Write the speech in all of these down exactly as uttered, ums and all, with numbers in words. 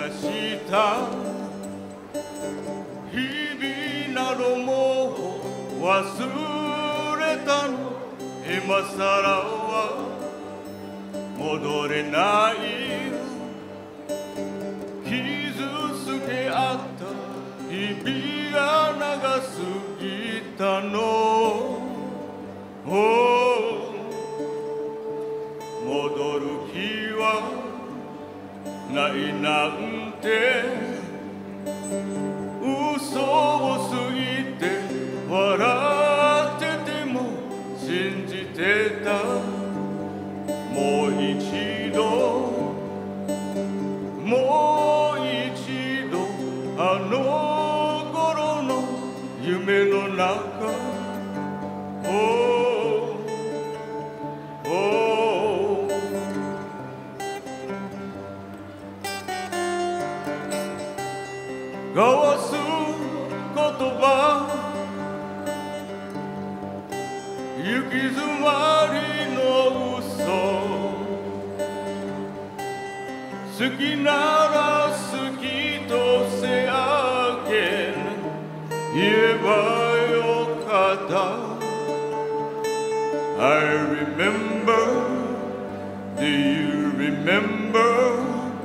した日々などもう忘れたの今さらは戻れない傷つけ合った日々が長すぎたの、oh、戻る気はないなんて嘘をついて笑ってても信じてたもう一度もう一度あの頃の夢の中、oh、oh、交わす言葉行き詰まりの嘘好きなら好きとせあげ言えばよかった I remember Do you remember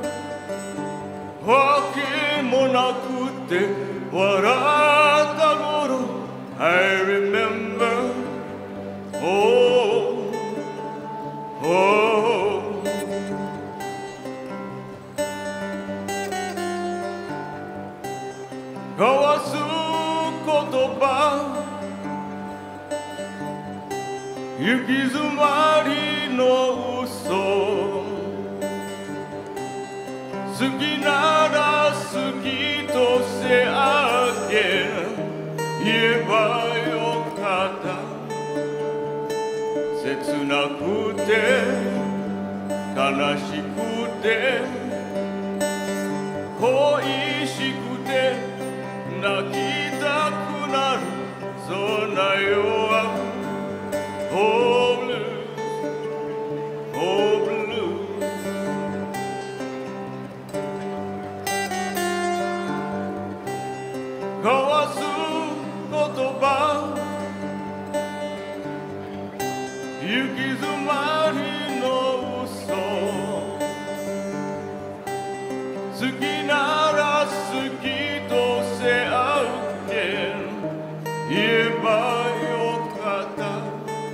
わけもなくて笑った頃 I remember Oh Oh交わす言葉行き詰まりの嘘好きなら好きとせあげ言えばよかった切なくて悲しくて恋しくて泣きたくなるそんな夜は Oh blues Oh blues 交わす言葉行き詰まりの嘘好きなら好きとせあげ言えばよかった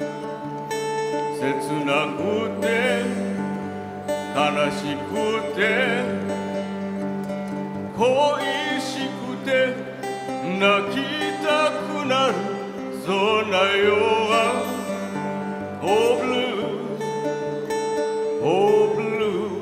切なくて悲しくて恋しくて泣きたくなるそんな夜はOh blues, oh blues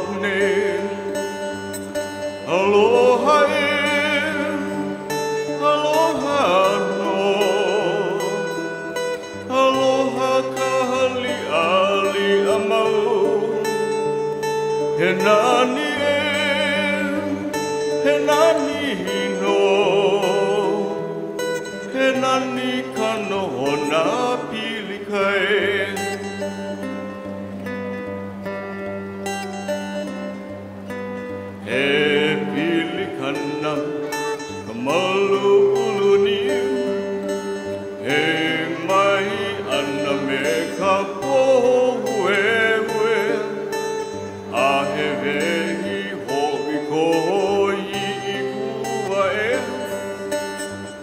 ア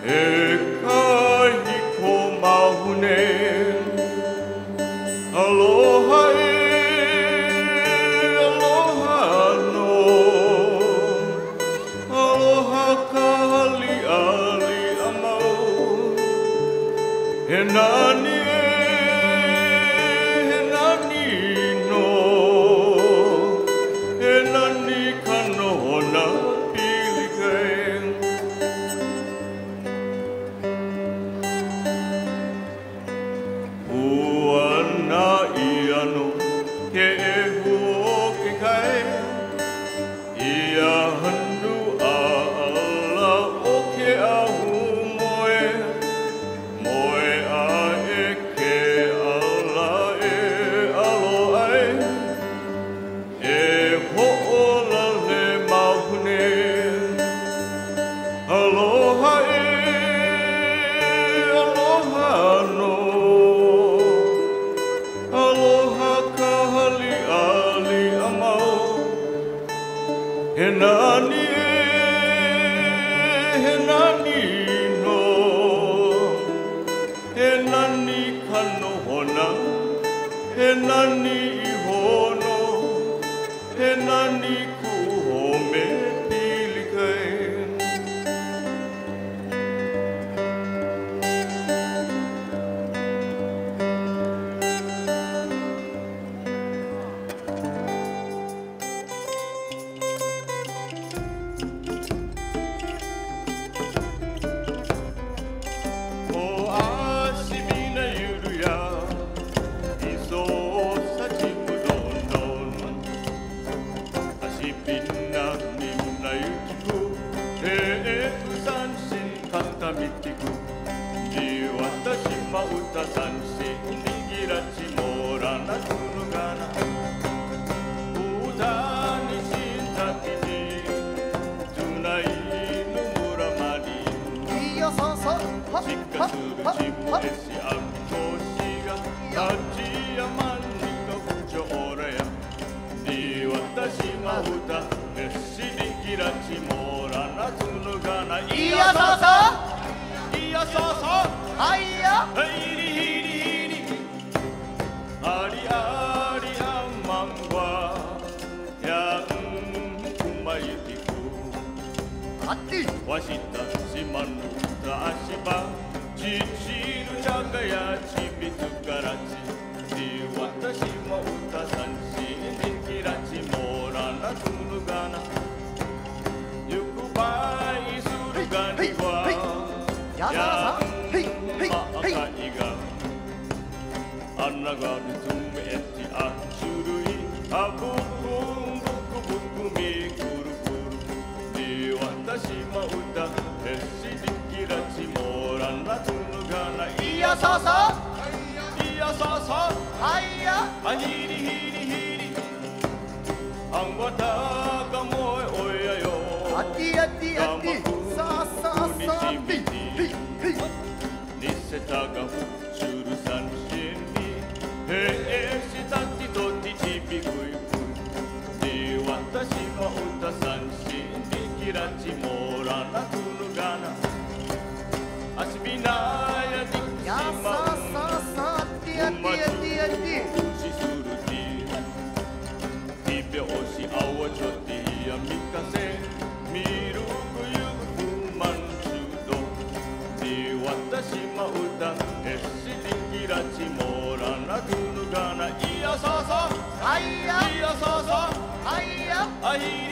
えかいこまふねアロハえアロハのアロハかりありあまおえなにえなにのえなにかのなはいや